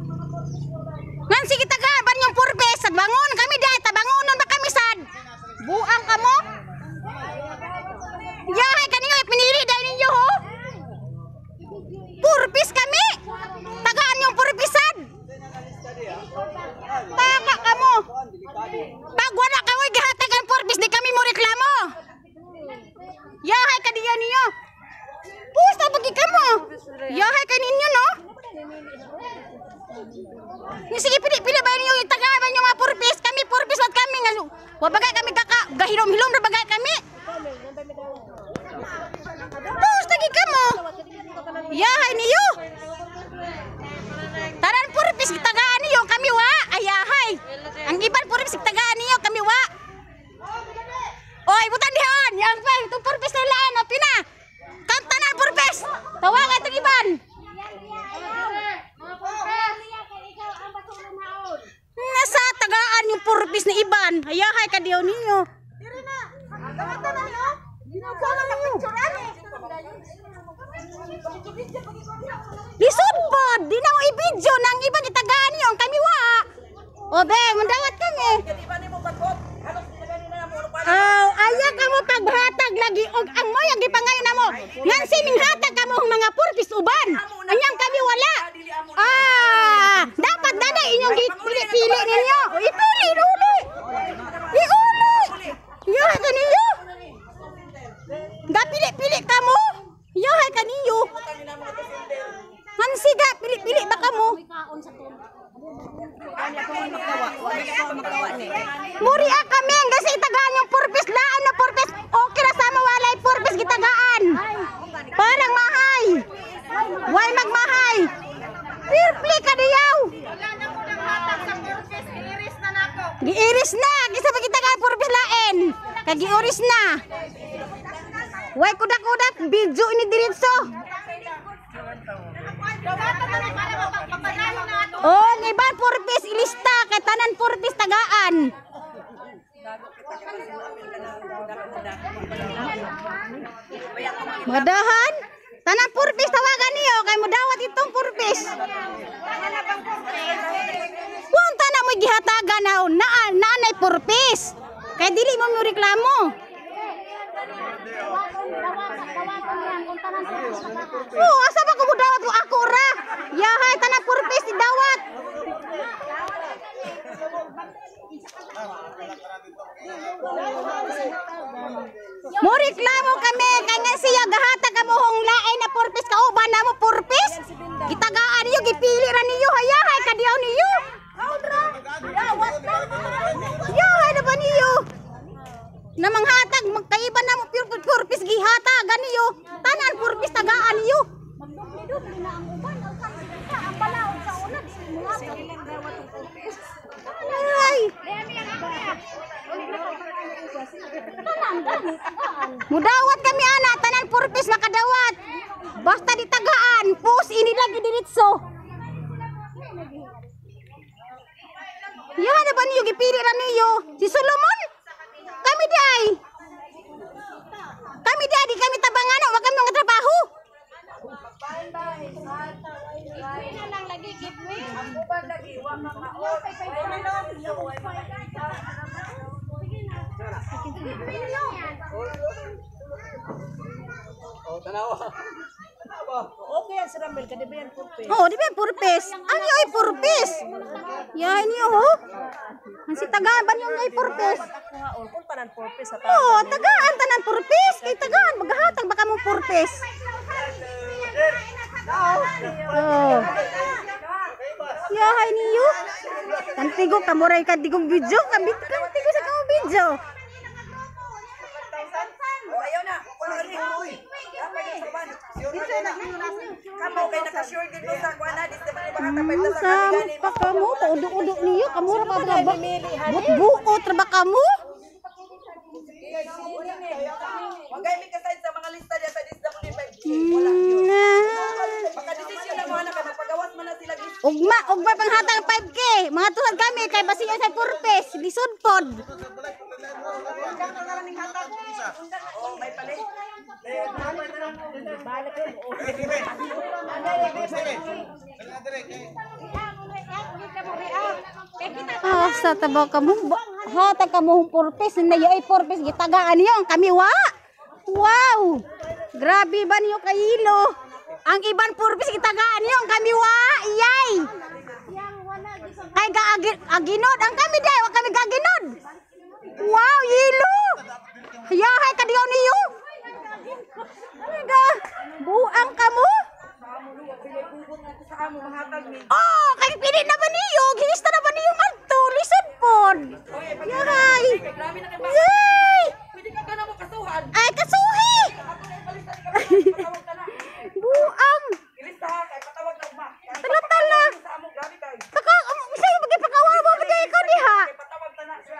Ngan sige tagaban yung purpose sad bangon kami dai tabangonon ba kami sad. Buang kamo. Yahay kaniyo pinili dai ninyo ho. Purpose kami. Tagaan yung purpisan. Taga kamo. Pag wala ka mo'y gihatag ang purpose di kami mo reklamo. Yahay kaniyo niyo. Pusta bagi kamo. Yahay kaninyo no. Sige pili ba niyo yung tagaban yung mga purpose kami purpose at kami nga. Wa bagay kami gahilom-hilom ra bagay kami. Pusta gi kamo. Yahay niyo. Taran purpose tagaan niyo kami wa. Ayahay. Ang iban purpose tagaan niyo kami wa. Oy, butan dihon. Yang pa itu purpose nila ano pina. Kantanan purpose. Tawagan tong iban. Nasa tagaan yung purpose ni iban. Ayahay ka diyo ninyo. Diri na. Kantanan no. Ginagawa na picture ani. Lisod pod, di na mo i-video nang iba gitagaan niyo kami wa. O be, mundawat kami. Oh, aya ka mo paghatag lagi og ang mo yang gipangayo namo. Ngan siming hatag kamo mga purpose uban. Anyang kami wala. Dapat dada inyong pili ninyo. Ipili uli. Iuli. Yahay kaniyo. Pili kamo. Yahay kaniyo. Mansiga pili ba kamo? Muri kami kasi itagaan yung purpose laan na purpose. Okay ra sama walay purpose gitagaan. Parang mahay. Way magmahay. Pili ka diyaw. Wala na ko nang hatag sa purpose, iiris na nako. Giiris na, gisa pa gitagaan purpose lain. Kagiuris na. Way kudak-kudak video ini diretso. Oh, iban purpose ilista kay tanan purpose tagaan. Madahan tanan purpose tawagan niyo kay modawat itong purpose. Kung tanan mo gihatagan na naanay purpose. Kay dili mo reklamo. Oh, asa ba ko mudawat mo ako ra? Yahay tanan purpose idawat. Mo reklamo kami kay nga siya gahatag kamo hong lain na purpose kauban namo purpose. Gitagaan niyo gipili ra niyo hayahay kadiyaw niyo. Yahay na ba niyo? Namang hatag magkaiba na mo purpose gihatagan niyo. Tanan purpose tagaan niyo. Magdubli-dubli na ang uban ang balaod sa una di mo silang dawat ang purpose. Ay. Mudawat kami ana tanan purpose makadawat. Basta ditagaan, pus ini lagi diritso. Ya na ba niyo gipili ra niyo? Si Solomon? Kami di kami tabangan wa kami mga trabaho. lang lagi give me. Oh, tanawa. Okay yan si Ramel, kadi ba yan purpose? Oh, di ba purpose? Ano yung purpose? Yan niyo ho. Ang si tagaan yung ay purpose. Kung tanan purpose sa Oh, tagaan tanan purpose. Kay tagaan maghatag baka mo purpose. Oh. Yahay niyo. Kantigo kamuray ka digong video, kabit kantigo sa kamo video. Oh, ayaw na. Kamu kay naka-sure dito sa kuana dito ba makatapay sa Kamu pa kamu, paudok-udok niyo, kamu ra pa ba? Buot ra ba kamu? Wag kay mi kasay sa mga lista diya sa DSWD5. Wala yun. Baka desisyon na mo na kay magpagawas man na sila gis. Ugma panghatag 5K. Mga tulad kami kay basiya sa purpose, lisod pod. Oh, may pali. Balik. Ah, sa tabaw ka mo. Hatag ka mo purpose. Na ay purpose. Gitagaan niyo. Kami wa. Wow. Grabe ba niyo kailo? Ang iban purpose gitagaan niyo. Kami wa. Iyay. Kay aginod. Ang kami day. Wa kami gaginod. Wow. Yelo. Yahay ka diyo niyo. Talaga. Buang ka mo. Oh, kay pili na ba niyo? Ginista na ba niyo magto? Lisod pod. Yahay. Yay! Pwede ka na mo kasuhan. Ay, kasuhi! Buang! Ilista ha, kay patawag na uma. Tala-tala! Sa amo, grabe kayo. Sa'yo bagay pagkawawa ba kayo ikaw diha? Kay patawag na na siya.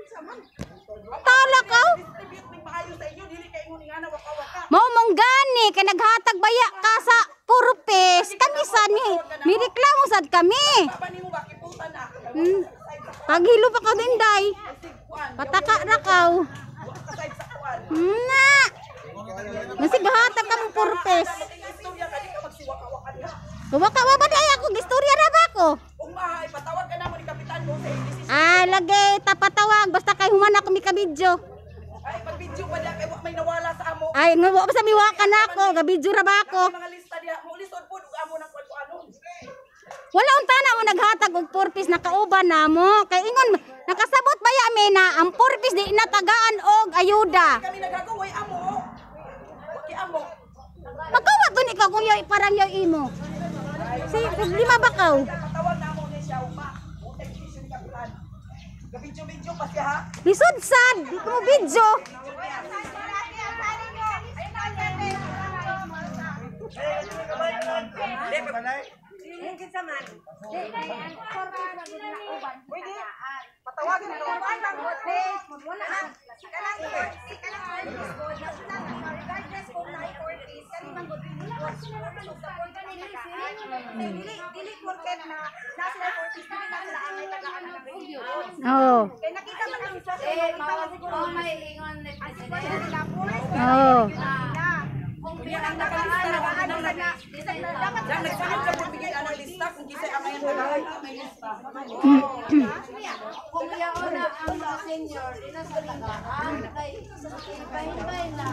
Tala ka? Distribute ng maayo sa inyo, dili kay ingon nga na waka-waka. Mau mong gani, kay naghatag baya ka sa purpose. Kami sa ni, may reklamo sad kami. Baba nimo ba kiputan na. Paghilo pa ka dinday. Pataka na kaw. Kasayt sa kuan. Na! Nasighatag ka mong purpose. Istorya ka di ka magsiwaka-waka diha. Waka ba di ako? Gistorya na ba ako? Kung mahay, patawag ka na mo ni kapitan mo sa decision. Ah, lagay, tapatawag. Basta kay humana ko mi kabidyo. Ay, pag video pa diha kay wa may nawala sa amo. Ay, nga wa pa sa miwaka na ako. Gabidyo ra ba ako? Mga lista diha, mo lisod po ug amo nang kuan-kuanon. Wala unta na mo naghatag og purpose nakauban na mo. Kay ingon nakasabot ba ya na ang purpose di natagaan og ayuda. Kami nagagaway amo. Waki amo. Magkawat dun ikaw kung yoy parang yoy imo. Si problema ba kaw? Patawag na mo ni siya uma. Utay decision ni kapitan. Gabidyo-bidyo pa siya ha. Lisod sad, di ko mo video. Patawagin na Oh. Oh. Yang nagsunod ka pag bigay ang lista kung kisay ang ngayon tagahay may lista. Kung yaon na ang mga senior, nasa tagaan, kay iba-iba lang.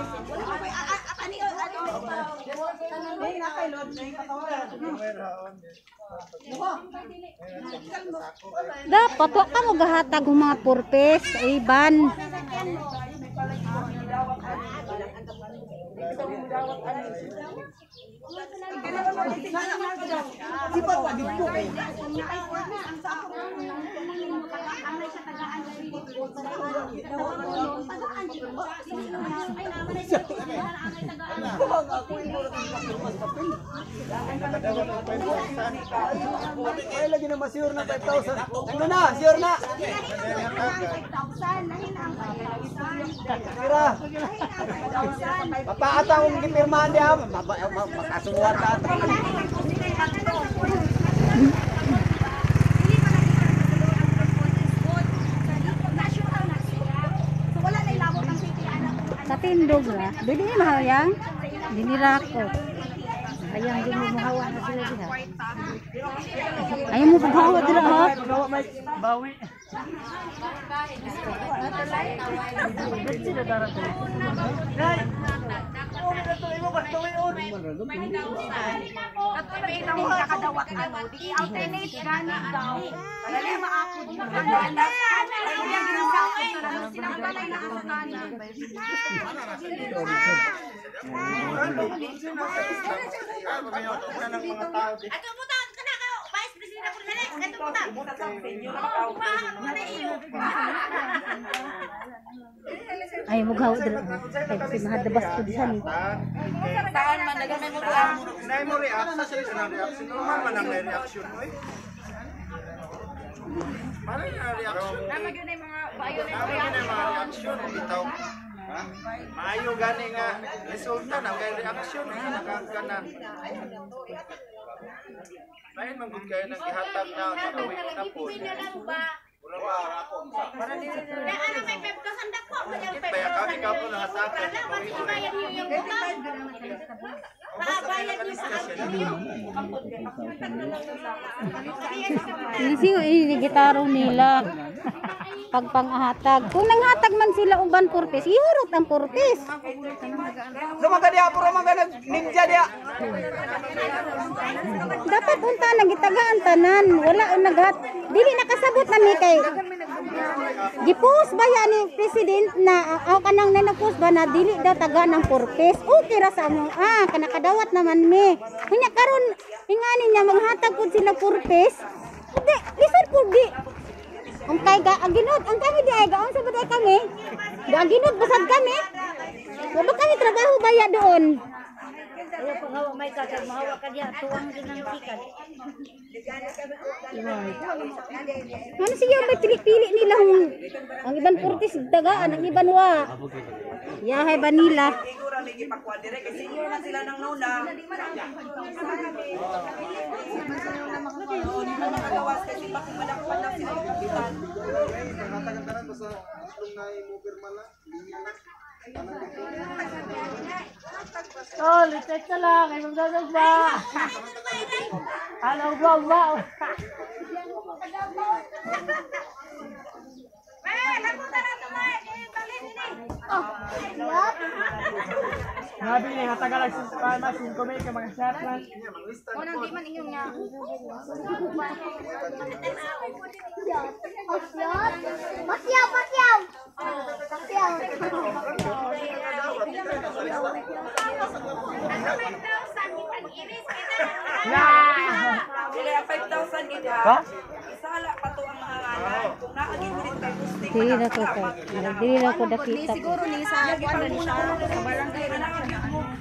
Dapat wa ka mo gahatag og mga purpose iban. Ay, lagi na ma-sure na 5,000. Ano na? Sure na? Tira. Papaata kong gipirmahan diya. Makasuwar ka. Sa tindog ra. Dili mahal yang. Dinira ko. Ayang di mo mahawa na sila diha. Ayaw mo paghawa dira ha. Bawi. Ayaw mo gawa dira ha. Ay kasi mahadabas ko diha ni. Saan man nagamay mo ba? Sinay mo react sa sila sa reaction. Normal man ang reaction mo eh. Paano yung reaction? Tama yun yung mga bayo na Paano yung mga reaction? Bitaw. Maayo gani nga resulta na kay reaction nakakana. Lain man gud kayo nang ihatag na makawit na po. Wala ba ako? Para di na ano may pepto sandak po. kaya kami ka po nakasakit. Bayad niyo yung utang. Bayad niyo sa akin. Siyo ini gitaro nila. Pagpanghatag. Kung nanghatag man sila uban purpose, ihurot ang purpose. Sumaga dia, puro mga ninja dia. Dapat unta nagitagaan tanan. Wala ang naghat. Dili nakasabot na mi kay. Gipus ba yan ni president na aw kanang nanapos ba na dili daw taga ng purpose. Okay ra sa mo. Kanakadawat naman mi. Kunya karon ingani niya maghatag pud sila purpose. Hindi, lisod pud di. Ang kay aginod, ang kami di ay gaon sa baday kami. Aginod basad kami. Wa kami trabaho baya doon. Ayaw pag hawa may kakag, mahawa ka diya, tuwang ginantikan. Ano siya may pili-pili nila ang iban purtis dagaan, ang iban wa. Yahay ba nila? Siguro lagi pakuha dire kasi senior na sila nang nuna. Nakagawas kasi makimadakpan na sila yung kapitan. Natagan-tagan basta kung na-move lang. Oh, litek ka lang, ay magdadag ba? Ano ba? Nabi ni hatagal sa palma 5 may ka mga shot man. Sila 5,000 gid ha. Isala pa to ang mga ngalan. Kung naagin mo rin kay Gusti. Dili na ko kay. Dili na ko dakita. Siguro ni sa kuan ni siya, sa barangay na siya.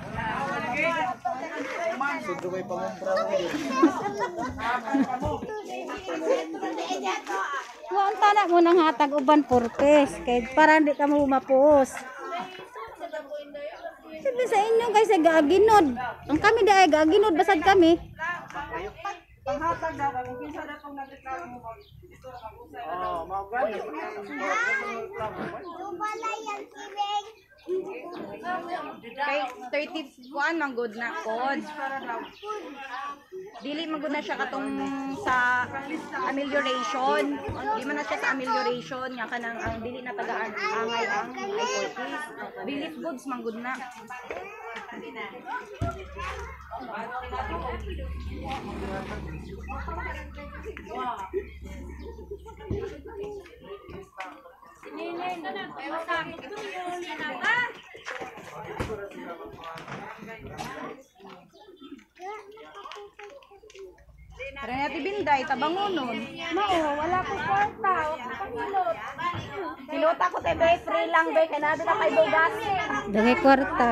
Wa unta na mo nang hatag uban purpose kay para di ka mo mapos. Sabi sa inyo kay sa gaaginod. Ang kami di ay gaaginod basad kami. Panghatag daw kung kinsa na tong nagreklamo mo. Dito ra mag-usay na. Oh, mao gani. Kay 31 man good na pod. Dili man good na siya katong sa amelioration. Di man na siya sa amelioration nya kanang ang dili na tagaan angay ang i-purchase. Bilis goods man good na. Tara natin binday, tabangonon. Mao wala ko kwarta, pangilot. Pilota ko te be, free lang be, kaya natin na kay Bogas. Dami kwarta.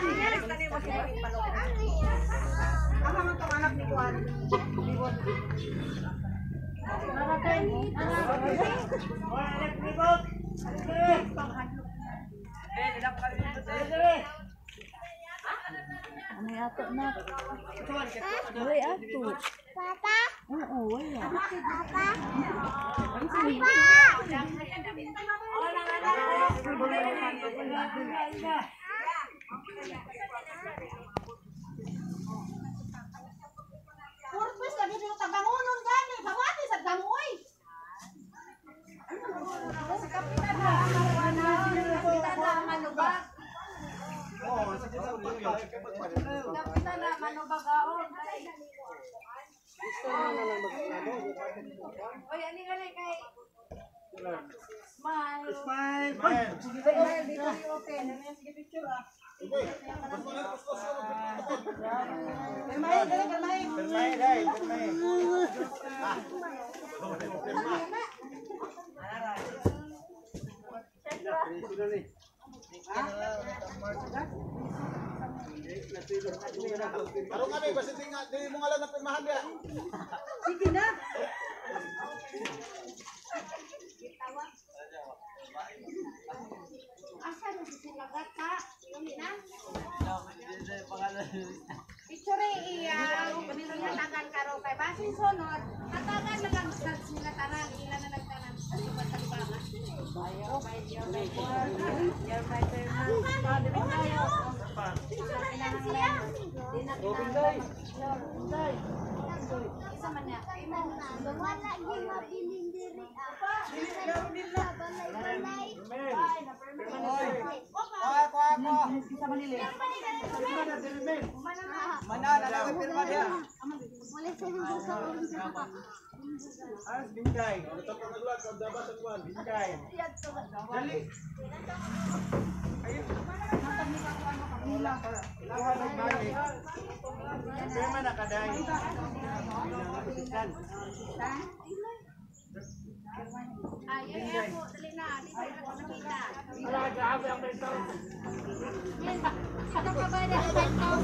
Ano ato na? Wala ato. Papa? Oo, wala. Papa? Purpose lagi dito tabangonon gani, bawati sa damoy. Sa kapitan na manubag. Kapitan na manubagaon. Oy, ani gani kay Smile. Smile dito open. Sige picture ah. Parang kami, basta di mo nga lang na pirmahan dia. Sige na. Asa na sila gata? Yumi na? Picture iya, pinatagan karo kay basin sunod. Hatagan na lang sila tanan, ila na nagtanan. Ano ba talibangan? Ayo, may diyo may board. Your my turn. Sabi mo tayo. Picture na siya. Di na pinangan. Isa man niya. Wala gyud mabiling diri Mana na lang pirma dia. Wala sa gusto. As bingkay. Ito pa nagluwag sa dapat sa kuan, bingkay. Dali. Ayun. Wala pa. Wala nagbalik. Pirma na kaday. Ayun po, dali na. Dito ako nakita. Wala grabe ang may tao. Ito ka ba na 10,000?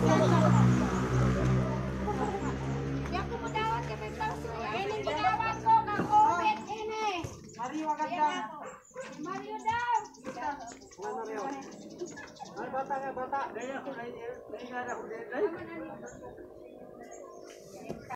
Yan ko mo dawat ka 10,000. Yan ang ginawat ko kang COVID ini. Mario agad. Mario daw. Ay bata. Daya ko ay nga na ko dai.